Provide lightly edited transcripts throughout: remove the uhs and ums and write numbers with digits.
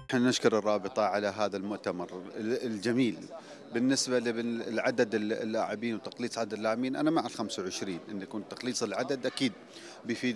احنا نشكر الرابطة على هذا المؤتمر الجميل. بالنسبة لعدد اللاعبين وتقليص عدد اللاعبين، أنا مع ال 25 أن يكون تقليص العدد أكيد بيفيد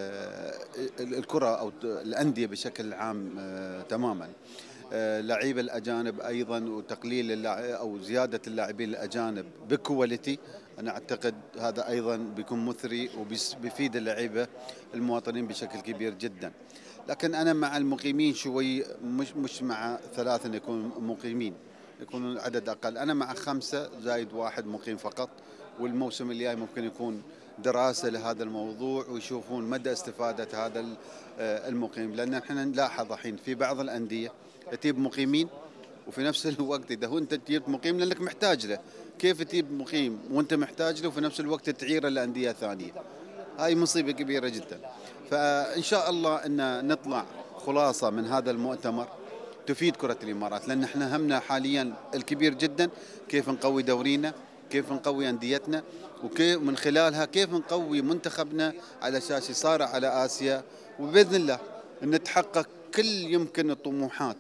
الكرة أو الأندية بشكل عام تماما. لعيبة الأجانب أيضا وتقليل أو زيادة اللاعبين الأجانب بكواليتي، أنا أعتقد هذا أيضا بيكون مثري وبيفيد اللعيبة المواطنين بشكل كبير جدا. لكن أنا مع المقيمين شوي، مش مع ثلاثة أن يكون مقيمين، يكون العدد أقل. أنا مع 5+1 مقيم فقط، والموسم الجاي ممكن يكون دراسة لهذا الموضوع ويشوفون مدى استفادة هذا المقيم، لأن احنا نلاحظ الحين في بعض الأندية تجيب مقيمين وفي نفس الوقت إذا هو أنت تجيب مقيم لأنك محتاج له، كيف تجيب مقيم وأنت محتاج له وفي نفس الوقت تعيره لأندية ثانية؟ هاي مصيبة كبيرة جدا. فإن شاء الله أن نطلع خلاصة من هذا المؤتمر تفيد كرة الإمارات، لأن احنا همنا حاليا الكبير جدا كيف نقوي دورينا، كيف نقوي أنديتنا، وكيف من خلالها كيف نقوي منتخبنا على أساس يصارع على آسيا، وبإذن الله أن نتحقق كل يمكن الطموحات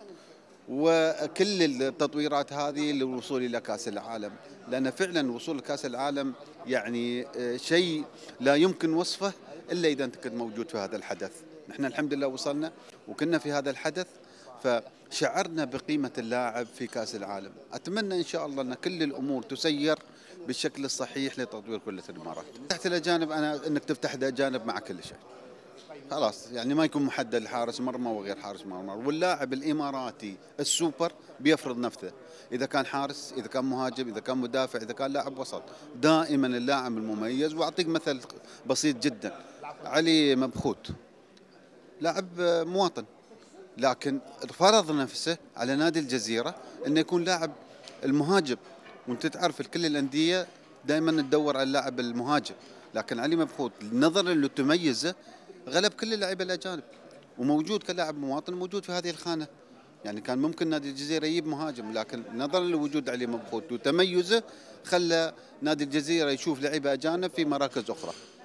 وكل التطويرات هذه للوصول إلى كأس العالم، لأن فعلا الوصول لكأس العالم يعني شيء لا يمكن وصفه إلا إذا أنت كنت موجود في هذا الحدث. نحن الحمد لله وصلنا وكنا في هذا الحدث، فشعرنا بقيمة اللاعب في كأس العالم. أتمنى إن شاء الله أن كل الأمور تسير بالشكل الصحيح لتطوير كرة الإمارات. تحت الأجانب أنا أنك تفتح الأجانب مع كل شيء، خلاص يعني ما يكون محدد لحارس مرمى وغير حارس مرمى، واللاعب الاماراتي السوبر بيفرض نفسه، اذا كان حارس، اذا كان مهاجم، اذا كان مدافع، اذا كان لاعب وسط، دائما اللاعب المميز. واعطيك مثل بسيط جدا، علي مبخوت لاعب مواطن، لكن فرض نفسه على نادي الجزيره انه يكون لاعب المهاجم، وانت تعرف كل الانديه دائما تدور على اللاعب المهاجم، لكن علي مبخوت نظرا لتميزه غلب كل اللاعبين الاجانب، وموجود كلاعب مواطن موجود في هذه الخانه. يعني كان ممكن نادي الجزيره يجيب مهاجم، لكن نظرا لوجود علي مبخوت وتميزه خلى نادي الجزيره يشوف لعيبه اجانب في مراكز اخرى.